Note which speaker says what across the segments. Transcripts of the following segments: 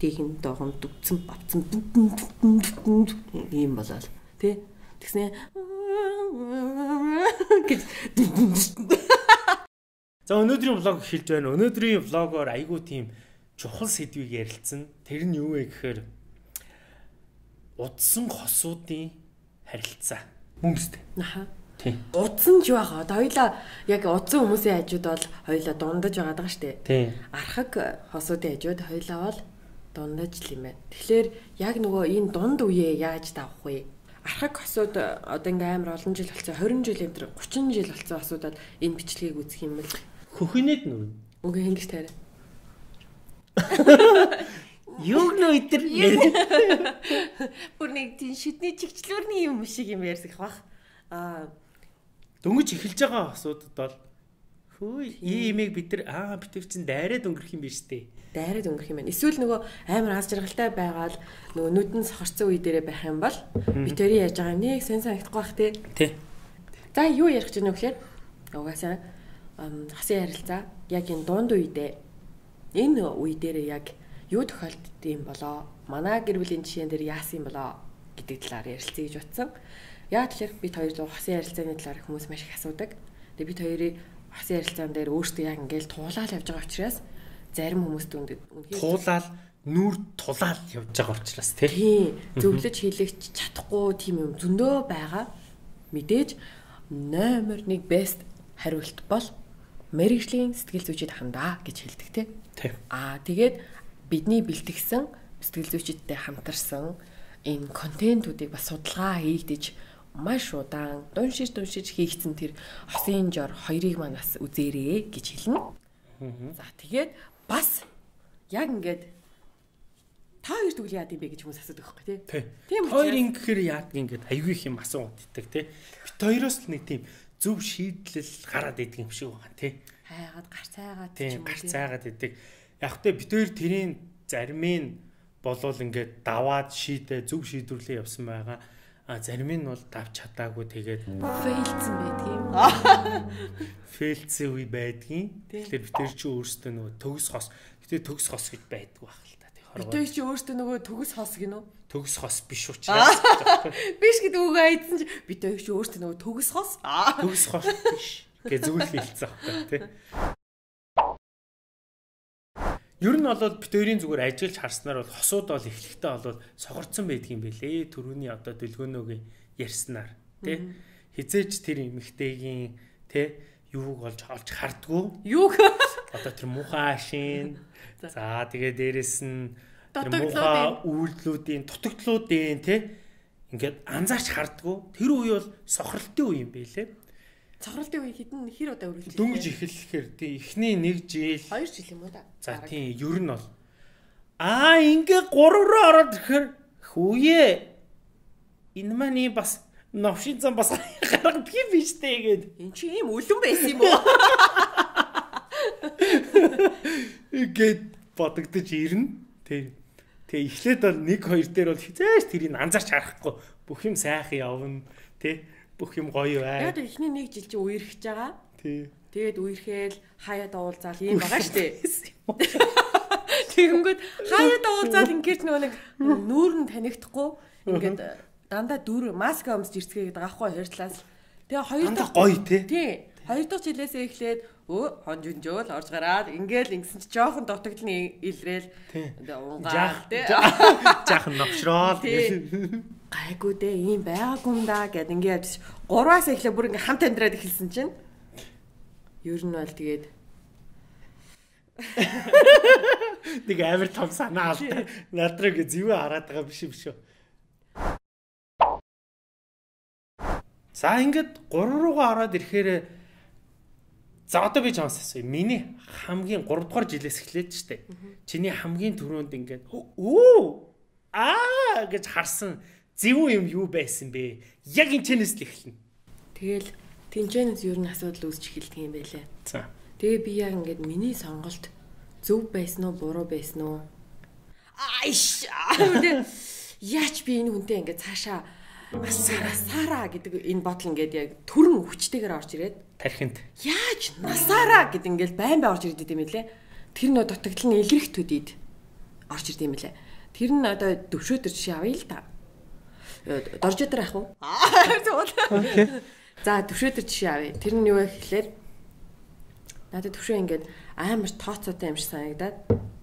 Speaker 1: Тийхэн доогон дүвцэн бавцэн ийм болол тий. Тэгснэ гэж.
Speaker 2: За өнөөдрийн влог эхэлж байна. Өнөөдрийн влогоор айгүй тийм чухал сэдвийг ярилцсан. Тэр нь юу вэ гэхээр удсан хосуудын харилцаа. Мөн биз дээ.
Speaker 1: Аха.
Speaker 2: Тийм.
Speaker 1: Удсан ч яах вэ? Хоёлаа яг удсан хүмүүсийн хажууд бол хоёлаа дундаж байгаа даа штэ.
Speaker 2: Тийм.
Speaker 1: Архаг хосуудын хажууд хоёлаа бол дундаж л юм байна. Тэгэхээр яг нөгөө энэ дунд үеэ яаж давах вэ? Архаг хосууд одоо ингээм амар олон жил болсон, 20 жил энэ 30 жил болсон хосуудад энэ бичлэгийг үзэх юм бэл.
Speaker 2: Хөхөнөд нүр.
Speaker 1: Үгүй ингэж таарай.
Speaker 2: Юу нөө итэр.
Speaker 1: Бүр нэг тийм шидний чигчлүүрний юм шиг юм ярьсах бах.
Speaker 2: Дөнгөж эхэлж байгаа хосуудад бол хөөе иймийг бид нар бид нар чинь дайраад өнгөрөх юм биш үү?
Speaker 1: Дайраад өнгөрөх юм байна. Эсвэл нөгөө амар аз жаргалтай байгаад нөгөө нүдэн сохорцсон үе дээрээ байх юм бол бид тэрийг яаж байгаа нэг сэн санагдахгүй бах тий.
Speaker 2: Тий.
Speaker 1: За юу ярих гэж байна вэ гэхээр угаасаа хасын харилцаа яг энэ дунд үедээ энэ үе дээр яг юу тохиолдд юм болоо? Манай гэр бүлийн жишээн дээр яасан юм болоо гэдэг талаар ярилцъя гэж бодсон. Яг тэгэхээр бид хоёр руу хасын харилцааны талаар хүмүүс маш их асуудаг. Тэгээ бид хоёрыг хасын харилцаан дээр өөртөө яг ингээл туулаад явж байгаа учраас зарим хүмүүст
Speaker 2: туулаад нүур тулаад явж байгаа учраас
Speaker 1: тий зөвлөж хийлэгч чадахгүй тийм юм зөндөө байгаа. Мэдээж номер 1 best хариулт бол мэргэжлийн сэтгэл зүйчид хандаа гэж хэлдэг тий. Тэгээд бидний бэлтгэсэн сэтгэл зүйчидтэй хамтарсан энэ контентуудыг бас судалгаа хийгдэж маш удаан дуншиж хийгдсэн тэр хосын жор хоёрыг манаас үзээрэй гэж хэлнэ. За тэгээд бас яг ингээд та хоёр тэгвэл яад юм бэ гэж хүмүүс асуудаг байхгүй тий.
Speaker 2: Тийм хоёр ингэхээр яад ингээд аюу их юм асууад иддэг тий. Бит хоёроос л нэг тийм зөв шийдлэл гараад идэг юм шиг байгаа тий.
Speaker 1: Хайгаад гарцаагаад
Speaker 2: ч юм уу гарцаагаад идэг. Яг тэ бит хоёр тэрийн заримыг болвол ингээд даваад шийдээ зөв шийдвэрлээ явсан байгаа. Зарим нь бол давч чадаагүй тэгээд
Speaker 1: фейлцсэн байдгийн.
Speaker 2: Фейлцсэн үе байдгийн. Тэгэхээр бид тэр чи өөрсдөө нөгөө төгс хос. Гэтэ төгс хос гэж байдгүй байх л та.
Speaker 1: Бид тэр чи өөрсдөө нөгөө төгс хос гинөө.
Speaker 2: Төгс хос биш учраас.
Speaker 1: Биш гэдэг үг айдсан чи бид тэр чи өөрсдөө нөгөө төгс хос.
Speaker 2: Төгс хос биш. Гэ зөвлөл хэлсэн аахгүй тий. Ер нь бол бит хоёрын зүгээр ажиллаж харснаар бол хосууд бол эхлэхдээ бол сохорцсон байдгийн байлээ. Төрөний одоо дэлгөөнөөгийн ярьснаар тий. Хизээч тэр эмэгтэйгийн тий юуг олж хардггүй.
Speaker 1: Юуг
Speaker 2: одоо тэр муухай ашийн. За тэгээ дээрэс нь тэр муухай үйлдэлүүдийн дутагдлуудын тий ингээд анзаарч хардггүй. Тэр үе бол сохролтын үе юм байлээ.
Speaker 1: Сохролтын үе хэдэн хэр удаа үргэлжилж байна?
Speaker 2: Дөнгөж эхлэхээр тий эхний 1 жил
Speaker 1: 2 жил юм уу да.
Speaker 2: За тий ер нь бол ингээ 3 руу ороод ирэхээр хүүе энэ мань бас новшин зам бас гаргадаг юм биш дээ гээд
Speaker 1: эн чи ийм үлэн байсан юм уу?
Speaker 2: Гээд бодогдож ирнэ. Тэгээ эхлээд бол 1 2 дээр бол хизээш тэрийг анзаарч харахгүй бүх юм сайхан явна тий бүх юм гоё бай.
Speaker 1: Яг ихний 1 жил чи үерхэж байгаа.
Speaker 2: Тий.
Speaker 1: Тэгээд үерхээл хаяад уулзаал ийм байгаа штэ. Тэгэнгүүт хаяад уулзаал ингээд нөгөө нэг нүүр нь танигдахгүй ингээд дандаа дүр маск өмсөж ирцгээгээд байгаа хгүй хоёр талаас. Тэгээ хоёр дахь
Speaker 2: гоё тий.
Speaker 1: Тий. Хоёр дахь жилээсээ эхлээд хонжинжөөл орж гараад ингээл ингэсэн чи жоохон дутагдaltaны илрээл унгаал тий.
Speaker 2: Жаахан новшроо.
Speaker 1: Гайгүй дээ ийм байгаагүй юм да гэд ингээд 3-аас эхлээ бүр ингээд хамт амьдраад эхэлсэн чинь ер нь бол тэгээд
Speaker 2: нэг амар том санаа алтай надрыг зэвээ хараад байгаа биш юм шүү. За ингээд 3 руугаа ороод ирэхээр за одоо би чамаас асууя. Миний хамгийн 3 дугаар жилээс эхлээд штэ. Чиний хамгийн түрүүнд ингээд гэж харсан зөв юм юу байсан бэ? Яг энэ чэнэс л эхэлнэ.
Speaker 1: Тэгэл тэнцэнэс ер нь асуудал үүсч эхэлдэг юм байлээ.
Speaker 2: За.
Speaker 1: Тэгээ би яг ингээд миний сонголт зөв байсан уу, буруу байсан уу? Айш. Яач би энэ хүнтэй ингээд цаашаа насаараа гэдэг энэ бодол ингээд яг төрн хүчтэйгээр орж ирээд
Speaker 2: тархинд.
Speaker 1: Яаж насаараа гэд ингээд байн бай орж ирээд юм лээ. Тэр нөө дутагдал нь илэрх төдийд. орж ирд юм лээ. Тэр нь одоо төвшөөдөр жишээ авъя л да. Доржөөдөр ах уу? За төвшөөдөр жишээ авъя. Тэр нь юу вэ гэхлээр надад төвшөө ингээд амар тооцоотой юм шиг санагдаад.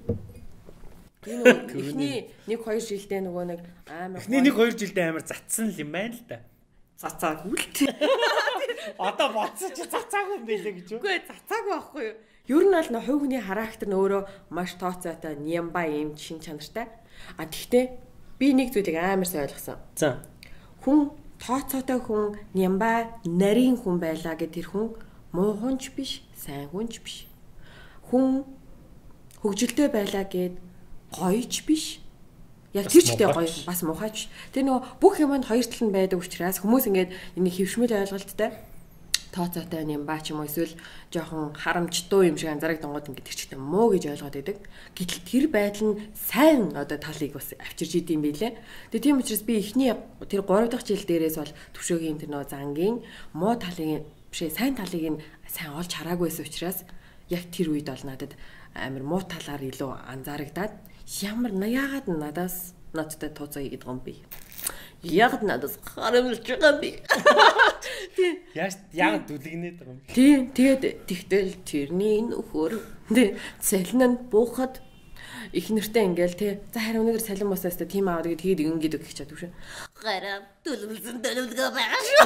Speaker 1: Энэ эхний 1-2 жилдээ нөгөө нэг амар
Speaker 2: эхний 1-2 жилдээ амар затсан л юм байна л да.
Speaker 1: Цацаагүй л.
Speaker 2: Одоо бодсон чи цацаагүй юм байлээ гэж юу?
Speaker 1: Үгүй цацаагүй байхгүй юу? Ер нь бол хувь хүний характер нь өөрөө маш тооцоотой, нямба юм шин чанартай. А тэгтээ би нэг зүйлийг амар сайн ойлгосон.
Speaker 2: За.
Speaker 1: Хүн тооцоотой хүн, нямба, нарийн хүн байлаа гэд тэр хүн муу хүнч биш, сайн хүнч биш. Хүн хөгжилтэй байлаа гэд гоёч биш. Яг тэр ч ихтэй гоё бас муухайч. Тэр нөгөө бүх юмд хоёр тал нь байдаг учраас хүмүүс ингээд энийг хөвшмөл ойлголттой тооцоотой юм баа ч юм уу эсвэл жоохон харамчдуу юм шиг анзаарагдангууд ингээд тэр ч ихтэй муу гэж ойлгоод байдаг. Гэтэл тэр байдал нь сайн одоо талыг бас авчирж идэм билээ. Тэгээ тийм учраас би эхний тэр 3 дахь жил дээрээс бол төвшөөгийн тэр нөгөө зангийн муу талыг бишээ сайн талыг нь сайн олж хараагүйсэн учраас яг тэр үед бол надад амар муу талаар илүү анзаарагдаад яагаад надтай тооцоо хийгээд байгаа юм бэ? Яагаад надаас харамлж байгаа юм бэ?
Speaker 2: Яагаад дүлгэнээд байгаа юм бэ?
Speaker 1: Тийм, тэгээд тэгтэл тэрний нөхөр салин нь буухад их нэртэй ингээл тий. За харин өнөөдөр салин босоос та тийм аваад тэгээд ингэдэг гэх чад үү? Гараа төлөвлөсөн төлөвлөгөө байгаа шүү.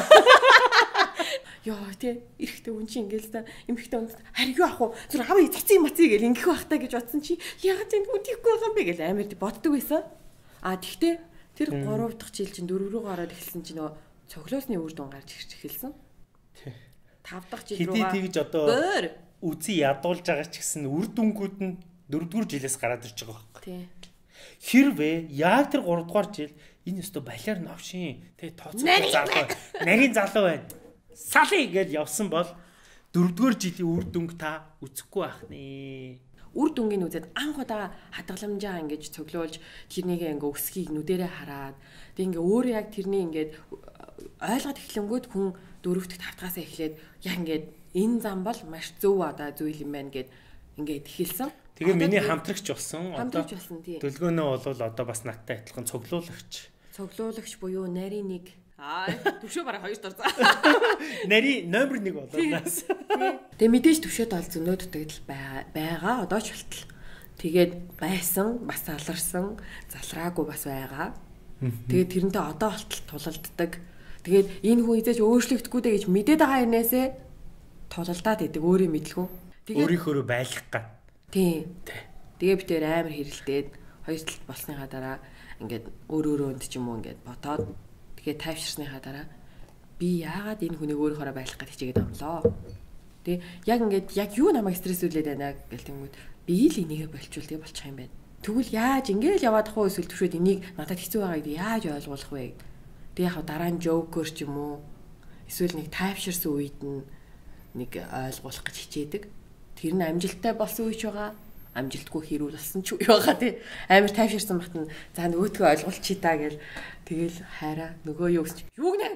Speaker 1: Яа тий эрэхтэй үн чи ингээл та эмхтэй үнд харин юу ах вэ? Зүр аваа цацын мацыг гэл ингэх байх та гэж бодсон чи яагаад энэ үдихгүй байгаа юм бэ гэл амар боддог байсан. А тэгтээ тэр 3 дахь жил чинь 4 рүү гараад эхэлсэн чинь нөгөө цоглоосны үр дүн гарч ирж эхэлсэн. Тий. 5 дахь жил руугаа
Speaker 2: хэдий тэгж одоо үзий ядуулж байгаа ч гэсэн үр дүнгууд нь 4-р жилээс гараад ирж байгаа байхгүй.
Speaker 1: Тий.
Speaker 2: Хэрвээ яг тэр 3-р жил энэ өстө балиар новшин тэгээ тооцоо залуу нарийн залуу байна. Салий гэж явсан бол 4-р жилийн үр дүнг та үзэхгүй байх нэ.
Speaker 1: Үр дүнгийн үзээд анх удаа хадгаламжаа ингэж цоглуулж тэрнийг ингээ өсгийг нүдэрээ хараад тэг ингээ өөрөө яг тэрний ингээд ойлгоод эхлэнгүүт хүн 4-р 5-аас эхлээд яг ингээд энэ зам бол маш зөв одоо зүйл юм байна гэд ингээд эхэлсэн.
Speaker 2: Тэгээ миний хамтрагч болсон.
Speaker 1: Одоо
Speaker 2: Дөлгөөнөө бол одоо бас надтай адилхан цоглуулагч.
Speaker 1: Цоглуулагч буюу нарийн нэг төвшөө бараг 2 дор.
Speaker 2: Нарийн номер 1 болоонаас.
Speaker 1: Тэгээ мэдээж төвшөөд ол зөндөө дутагдал байгаа одоо ч болтол. Тэгээд байсан, бас заларсан, залраагүй бас байгаа. Тэгээд тэрнтэй одоо болтол тулалддаг. Тэгээд энэ хүн хизээж өөрчлөгдөхгүй дээ гэж мэдээд байгаа юмнээсээ тулалдаад идэг өөрөө мэдлгүй.
Speaker 2: Өөрийнхөө байлгах гад.
Speaker 1: Тийм. Тэгээ би тэр амар хэрэлдээд хоёр талд болсныхаа дараа ингээд өөрөөрөө ч юм уу ингээд ботоод тэгээ тайвширсныхаа дараа би яагаад энэ хүнийг өөрөөрөө байлгах гэж хичээгээд амлаа. Тэгээ яг ингээд яг юу намайг стрессүүлээд байна гэл тэнгүүд би л энийгээ болчвол тэгээ болчих юм байна. Тэгвэл яаж ингээл яваад ах уу эсвэл төвшөөд энийг надад хэцүү байгааг яаж ойлгуулах вэ? Тэгээ яг дараа нь жокер ч юм уу эсвэл нэг тайвширсан үед нь нэг ойлгуулах гэж хичээдэг. Тэр нь амжилттай болсон үеч байгаа. Амжилтгүй хэрүүл болсон ч үе байгаа тий. Амар тайвширсан бахт нь за нөгөөдгөө ойлгуулчих та гэл тэгэл хайраа нөгөө юу гэж юу гэнэ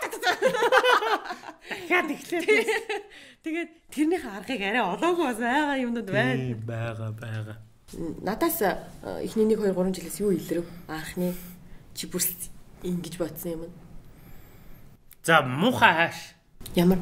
Speaker 1: дахиад эхлэв. Тэгээд тэрнийхээ аргыг арай олоогүй бас байгаа юмнууд байна.
Speaker 2: Бага.
Speaker 1: Надаас эхний 1 2 3 жилээс юу илэрв? Анхны чи бүрс ингэж бодсон юм.
Speaker 2: За муухай хааш.
Speaker 1: Ямар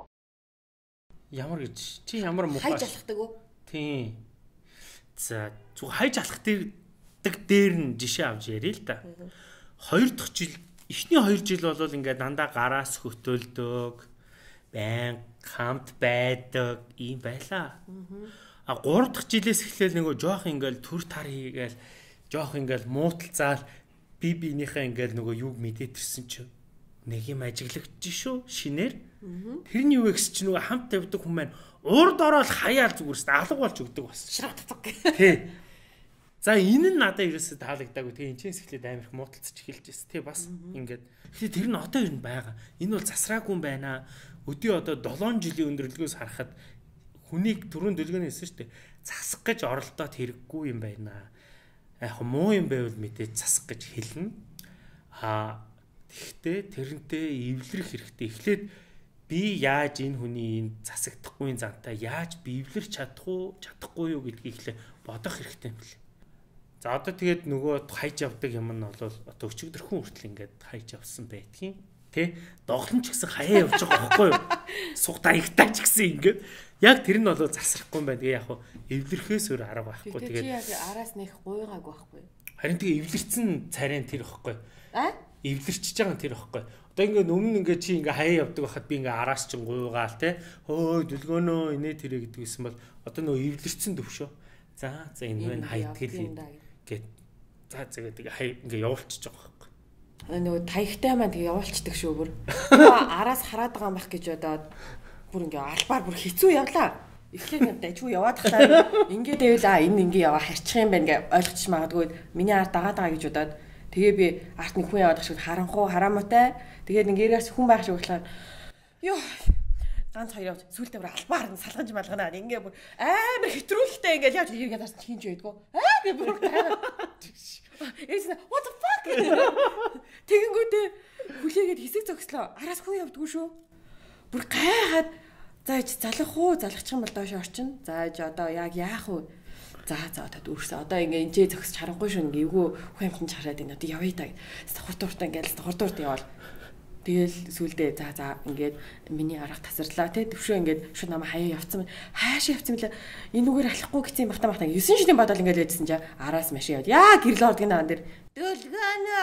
Speaker 2: гэж чи ямар муухай
Speaker 1: хайж алхдаг уу?
Speaker 2: Тийм. За зүг хайж алхдаг дээр нь жишээ авч ярил л да. 2 дахь жил эхний 2 жил бол ингээд дандаа гараас хөтөлдөг, байн хамт байдаг юм байла. А 3 дахь жилээс эхлээл нөгөө жоох ингээл төр тар хийгээл жоох ингээл мууталцаал биенийхээ ингээл нөгөө юуг мэдээдэрсэн чи нэг юм ажиглагдчих шүү шинээр. Тэрний юу гэсэн чи нөгөө хамт тавьдаг хүмүүс маань урд ороод хаяал зүгээрс алга болж өгдөг бас.
Speaker 1: Шрагтдаг.
Speaker 2: Тий. За энэ нь надад ерөөсөд таалагдаагүй. Тэгээ энэчээс эхлээд амирх муудалцаж эхэлж байсан. Тий бас ингээд. Тэгээ тэр нь одоо ер нь байгаа. Энэ бол засраагүй юм байна. Өдөө одоо 7 жилийн өндөрлгөөс харахад хүнийг түрүүн дөлгөөний хэлсэн шүү дээ. Засах гэж оролдоод хэрэггүй юм байна. Яг муу юм байвал мэдээж засах гэж хэлнэ. Тэгэхдээ тэрнтэй эвлэрэх хэрэгтэй. Эхлээд би яаж энэ хүний энэ засагдахгүй зантаа яаж бивлэрч чадахгүй юу гэдгийг эхлээ бодох хэрэгтэй юм бэл. За одоо тэгээд нөгөө хайж явдаг юм нь бол одоо өчигдөрхөн хүртэл ингээд хайж явсан байдгийн. Тэ? Доглон ч гэсэн хаяа явж байгаа байхгүй юу? Суг таягтай ч гэсэн ингээд яг тэр нь бол засрахгүй юм байна. Тэгээ яг эвлэрхээс өөр арга байхгүй.
Speaker 1: Тэгээд чи яг араас нэх гуйгааг байхгүй.
Speaker 2: Харин тэгээ эвлэрсэн царайн тэр байхгүй. Эвлэрчж байгаа тэр байхгүй. Одоо ингээд өмнө ингээд чи ингээд хаяа явдаг байхад би ингээд араас чинь гуйгаал те. Хөөе дүлгөөнөө инээ тэрэ гэдэг гэсэн бол одоо нөгөө эвлэрсэн төвшөө. За энэ мэн хайтгэл гэд. За тэгээд хаяа ингээд явуулчихж байгаа байхгүй.
Speaker 1: Нөгөө таягтай маань тэгээ явуулцдаг шүү бүр. Араас хараад байгаа юм байх гэж бодоод бүр ингээ албаар бүр хэцүү явлаа. Эхлээд дажгүй яваад тахлаа ингээд байвла энэ ингээ яваа харчих юм байна ингээ ойлгочих магадгүй миний ард дагаад байгаа гэж бодоод тэгээ би арт нэг хүн яваад шиг харанхуу хараамаатай тэгээд ингээрээс хүн байх шиг болохоор ёо ганц хоёр явж сүултээ бүр албаар нь салгаж малганаа ингээ бүр амар хэтрүүлэгтэй ингээ явж иргээд харсан чинь ч байдгүй би бүр тайгаа what the fuck тэгэнгүүтээ хүлээгээд хэсэг зогслоо араас хүн явдггүй шүү бүр гайхаад зааж залах уу залгачих юм бол доош орчин зааж одоо яг яах вэ за одоо дүүрсэн одоо ингээ энэжээ зогсож харахгүй шүү ингээ эвгүй хүмтэн чараад энэ одоо явъя та хурдууртаа ингээл хурдуурт явал тэгэл сүулдэ за ингээд миний арга тасарлаа те төвшөө ингээд шууд намайг хаяа явцсан хаашаа явцсан мөлий энүүгээр алахгүй гэсэн бахта 9 шидийн бодол ингээд лээдсэн чи араас машин яваад яа гэрэл ордог наа дээр дөлгөнө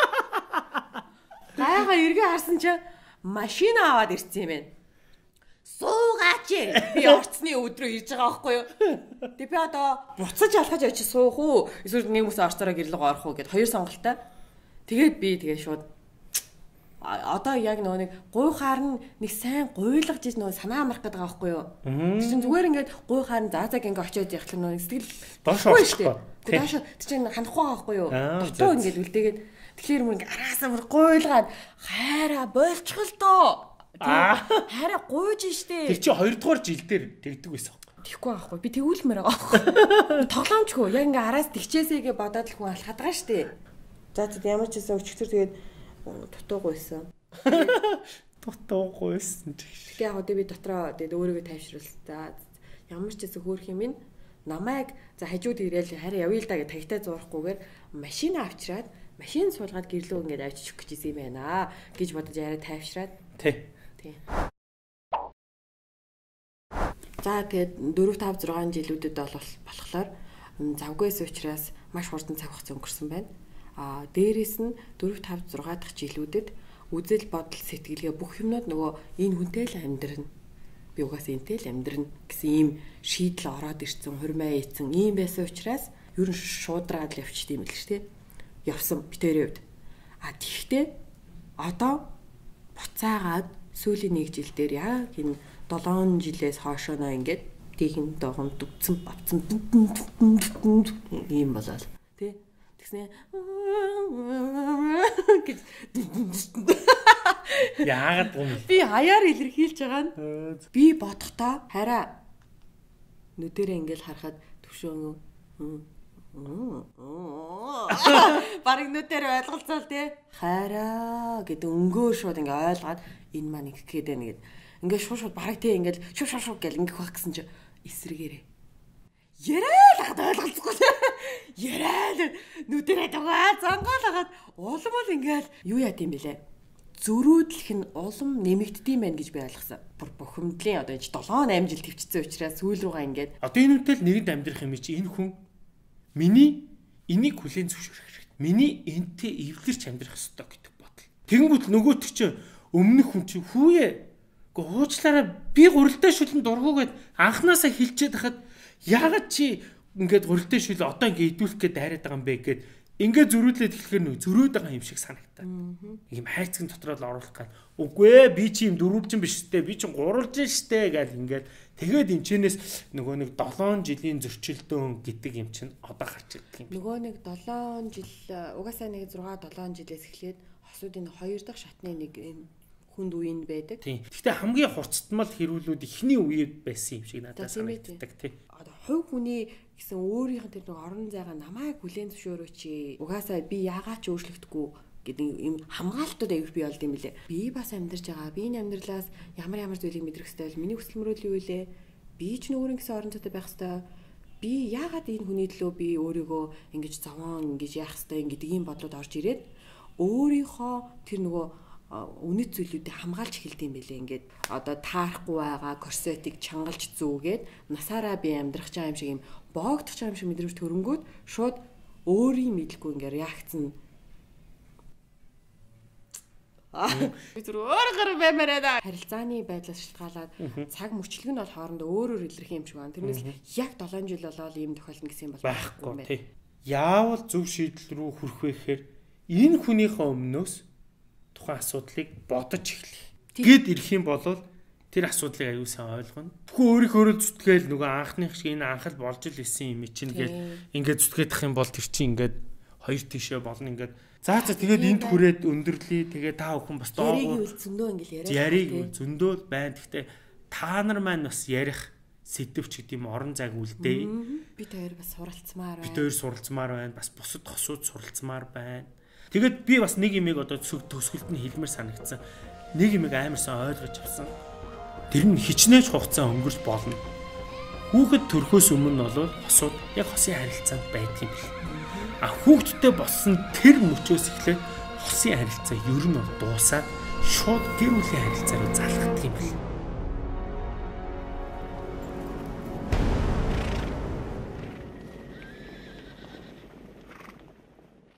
Speaker 1: гайхаа эргээ харсан чи машин аваад ирсэн юм байна суугаач би орцны өдрөө ирж байгаа байхгүй юу тэг би одоо буцаж алхаж очиж суух уу эсвэл нэг хүмүүс орцороо гэрлэг орох уу гэд хоёр сонголттой тэгээд би тэгээ шууд одоо яг нөгөө нэг гуйхаар нь нэг сайн гуйлгаж иж нөгөө санаа амрах гэдэг байгаа байхгүй юу чинь зүгээр ингээд гуйхаар нь заазаг ингээд очиод явах нөгөө сэтгэл
Speaker 2: доош орчихгүй
Speaker 1: доош чинь ханахгүй байгаа байхгүй юу дотоо ингээд үлдээгээд тэгэхээр мөр ингээд араасаа мөр гуйлгаад хайраа болчихл доо хараа гуйж штэ
Speaker 2: тэр чи 2 дугаар жил дээр тэгдэг байсан байхгүй
Speaker 1: тэгхгүй байхгүй би тэгүүлмээр байгаа байхгүй тоглоомчгүй яг ингээд араас тэгчээсээгээ бодоод л хүн алхаад байгаа штэ за ямар ч гэсэн өчигдөр тэгээд дутуугүйсэн.
Speaker 2: Дутуугүйсэн ч.
Speaker 1: Тэгээ яг би дотроо тэгээд өөрийгөө тайвшруулсан. Ямар ч гэсэн хөөх юм ин намайг за хажууд ирээл хараа явъя л да гэж тагтай зуурахгүйгээр машин авчираад машин суулгаад гэрлөө ингээд авчиж өгч гэсэн юм байна гэж бодож яриа тайвшраад.
Speaker 2: Тий.
Speaker 1: За тэгээд 4 5 6 жилүүдэд болохоор завгүйс учраас маш хурдан цаг хугацаа өнгөрсөн байна. Дээрээс нь 4 5 6 дахь жилүүдэд үзэл бодол сэтгэлгээ бүх юмнууд нөгөө энэ хүнтэй л амьдрна. Би угаасаа энтэй л амьдрна гэсэн ийм шийдэл ороод ирсэн, хурмаа ийцэн ийм байсан учраас ер нь шуудраад л явчих тийм л ш тий. Явсан битэрийн үед. Тэгэхдээ одоо буцаагаад сүүлийн 1 жил дээр яг энэ 7 жилээс хоошооноо ингээд тийхэн догоон дүгцэн бавцсан ийм болол тий. Тэгснэ
Speaker 2: яагаад юм
Speaker 1: би хаяар илэрхийлж байгаа нь би бодохдоо хараа нүдэрээ ингээл харахад төвшөө барыг нүдээр ойлголцоол тий хараа гэдэг өнгөө шууд ингээ ойлгоод энэ маань ингэх гээд байна гэд ингээ шууд барыг тий ингээл шуу гэл ингээ хөх гэсэн чи эсрэгээрээ яриад хад ойлголцохгүй яриад нүдэрээ дугаа зангаалгаад улам л ингээл юу яа гэм бэлээ зөрүүдлэх нь улам нэмэгддэм байх гэж би ойлгосон. Бүр бухимдлын одоо 7 8 жил төвчсөн учраас сүүл рүүгээ ингээд
Speaker 2: одоо энэ үедэл нэгэнд амьдрах юм чи энэ хүн миний энийг хүлээн зөвшөөрөх хэрэгтэй. Миний энтэй эвлэрч амьдрах ёстой гэдэг бодол. Тэгэнгүүт нөгөөт чи өмнөх хүн чи хүүе гэ хуучлаараа би гурилтай шүлэн дургуугээд анханасаа хилчээд хахад яагаад чи ингээд гурилтай шүлээ одоо ингээд идүүлэх гээд дайраад байгаа юм бэ гэд ингээд зөрүүдлээд эхлэхээр нөө зөрөөд байгаа юм шиг санагдаа. Ийм хайцгийн дотроо л оруулах гал. Үгүй ээ би чи юм дөрвөлжин биш үстэй. Би чи гурвалжин штэ гэл ингээд тэгээд эмчнээс нөгөө нэг 7 жилийн зөрчилдөөн гэдэг юм чинь одоо гарч ирдэг юм.
Speaker 1: Нөгөө нэг 7 жил угаасаа нэг 6 7 жилээс эхлээд хосуудын 2 дахь шатны нэг хүнд үеинд байдаг.
Speaker 2: Тийм. Гэхдээ хамгийн хурцтмал хэрүүлүүд эхний үеэд байсан юм шиг надад санагддаг тийм.
Speaker 1: Одоо хувь хүний гэсэн өөрийнх нь тэр нэг орон зайгаа намайг хүлээн зөвшөөрөөч. Угаасаа би яагаад ч өөрчлөгдөхгүй гэдэг юм хамгаалтууд аяг бий болд юм лээ. Би бас амьдарч байгаа. Би энэ амьдралаас ямар зүйлийг мэдрэх ёстой вэ? Миний хүсэл мөрөөдөл юу вэ? Би ч нүүрэн гэсэн орон зайтай байх ёстой. би яагаад энэ хүний төлөө би өөрийгөө ингэж зовоон ингэж яах хэвээр гэдэг ийм бодлоод орж ирээд өөрийнхөө тэр нөгөө үнэт зүйлүүдийг хамгаалж эхэлдэг юм билээ. Ингээд одоо таарахгүй байгаа корсетыг чангалж зүүгээд насаараа би амьдрах чам юм шиг юм боогдох чам шиг мэдрэмж төрөнгөд шууд өөрийн мэдлгүй ингээд реакцэн би зүр өөр баймараа харилцааны байдлаас шалтгаалаад цаг мөчлөг нь бол хоорондоо өөрөөр илэрх юм шиг байна. Тэрнээс яг 7 жил болоод ийм тохиолдно гэсэн юм бол
Speaker 2: байхгүй тий. Яавал зөв шийдэл рүү хүрэх вэ гэхээр энэ хүнийхээ өмнөөс тухайн асуудлыг бодож эхлэх. Гэд ирэх юм бол тэр асуудлыг аюу сайн ойлгоно. Бүхэн өөрийнхөө зүтгээл нөгөө анхных шиг энэ анхал болж л исэн юм чинь ингээд зүтгээдэх юм бол тэр чинь ингээд хоёр тишээ болно ингээд за тэгээд энд хүрээд өндөрлөе тэгээд та бүхэн бас
Speaker 1: доогуур зөндөө ингээд
Speaker 2: яриг зөндөө байна. Гэхдээ та нар маань бас ярих сэдв ч гэдэм орон зайг үлдээ.
Speaker 1: Бид хоёр бас суралцмаар байна.
Speaker 2: Бид хоёр суралцмаар байна. Бас бусад хосууд суралцмаар байна. Тэгээд би бас нэг юмыг одоо төгсгөлд нь хэлмээр санагдсан. Нэг юмыг амарсан ойлгож авсан. Тэр нь хичнээн хугацаа өнгөрч болно. Хүүхэд төрхөөс өмнө бол хосууд яг хосын харилцаанд байдаг юм бэл. А хүүхдтэй болсон тэр мөчөөс эхлээд хосын харилцаа ер нь дуусаад шууд гэр бүлийн харилцаа руу залгадаг юм бэл.